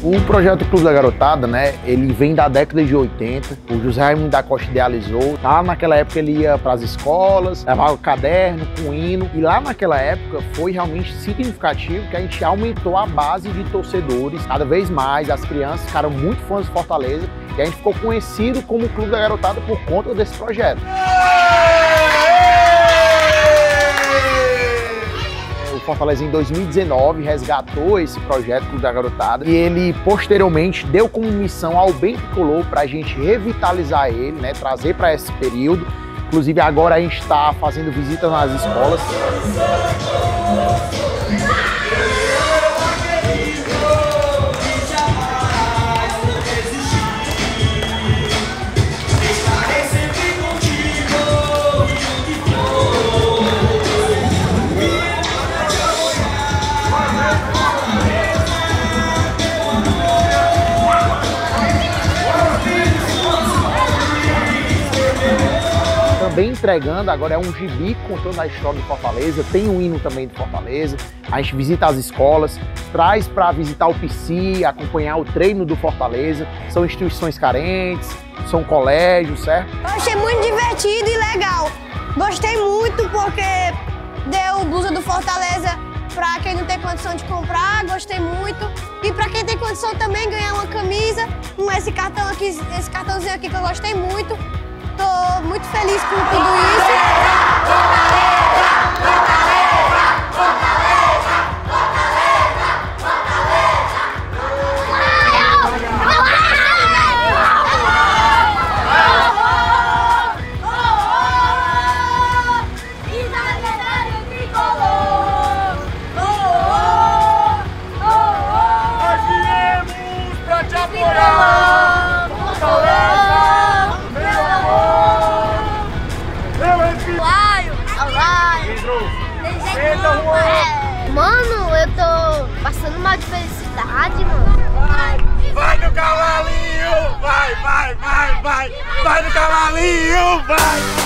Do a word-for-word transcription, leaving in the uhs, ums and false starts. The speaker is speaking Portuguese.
O projeto Clube da Garotada, né, ele vem da década de oitenta, o José Raimundo da Costa idealizou, tá? Naquela época ele ia para as escolas, levava caderno com hino, e lá naquela época foi realmente significativo que a gente aumentou a base de torcedores, cada vez mais as crianças ficaram muito fãs de Fortaleza, e a gente ficou conhecido como Clube da Garotada por conta desse projeto. Fortaleza em dois mil e dezenove resgatou esse projeto Clube da Garotada e ele posteriormente deu como missão ao Bem Tricolor para a gente revitalizar ele, né, trazer para esse período. Inclusive agora a gente está fazendo visitas nas escolas. Também entregando, agora é um gibi contando a história de Fortaleza, tem um hino também de Fortaleza, a gente visita as escolas, traz para visitar o P C, acompanhar o treino do Fortaleza, são instituições carentes, são colégios, certo? Eu achei muito divertido e legal, gostei muito porque deu blusa do Fortaleza para quem não tem condição de comprar, gostei muito, e para quem tem condição também ganhar uma camisa, com esse cartão aqui, esse cartãozinho aqui que eu gostei muito. Tô muito feliz com tudo isso. Fortaleza, Fortaleza, Fortaleza, Fortaleza, Fortaleza. Nós viemos pra te apoiar. Fortaleza. Mano, eu tô passando mal de felicidade, mano. Vai, vai no cavalinho! Vai, vai, vai, vai! Vai no cavalinho! Vai!